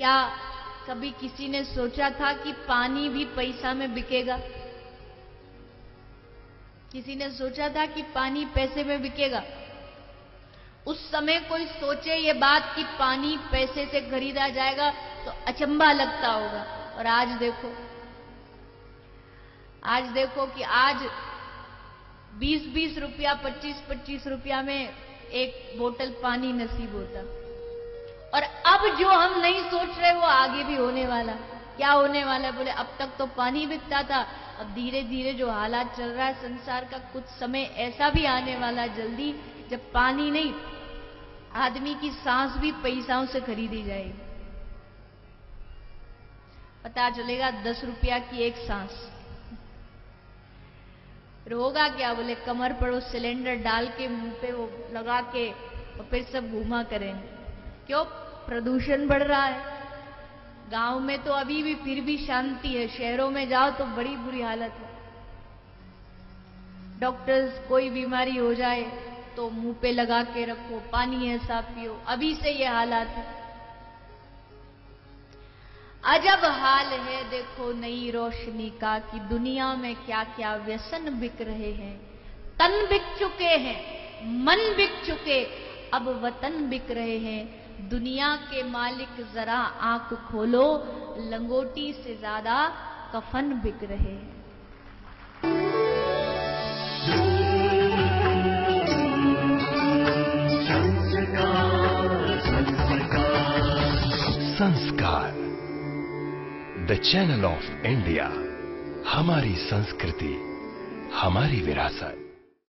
क्या कभी किसी ने सोचा था कि पानी भी पैसा में बिकेगा? किसी ने सोचा था कि पानी पैसे में बिकेगा? उस समय कोई सोचे ये बात कि पानी पैसे से खरीदा जाएगा तो अचंभा लगता होगा। और आज देखो कि आज 20-20 रुपया, 25-25 रुपया में एक बोतल पानी नसीब होता। और अब जो हम नहीं सोच रहे वो आगे भी होने वाला। क्या होने वाला है? बोले अब तक तो पानी बिकता था, अब धीरे धीरे जो हालात चल रहा है संसार का, कुछ समय ऐसा भी आने वाला जल्दी जब पानी नहीं, आदमी की सांस भी पैसाओं से खरीदी जाएगी। पता चलेगा 10 रुपया की एक सांस। फिर होगा क्या? बोले कमर पर वो सिलेंडर डाल के मुंह पे वो लगा के और फिर सब घूमा करेंगे। क्यों? प्रदूषण बढ़ रहा है। गांव में तो अभी भी फिर भी शांति है, शहरों में जाओ तो बड़ी बुरी हालत है। डॉक्टर्स कोई बीमारी हो जाए तो मुंह पे लगा के रखो, पानी ऐसा पियो, अभी से ये हालात है। अजब हाल है देखो नई रोशनी का कि दुनिया में क्या क्या व्यसन बिक रहे हैं। तन बिक चुके हैं, मन बिक चुके, अब वतन बिक रहे हैं। दुनिया के मालिक जरा आंख खोलो, लंगोटी से ज्यादा कफन बिक रहे हैं। संस्कार, द चैनल ऑफ इंडिया। हमारी संस्कृति, हमारी विरासत।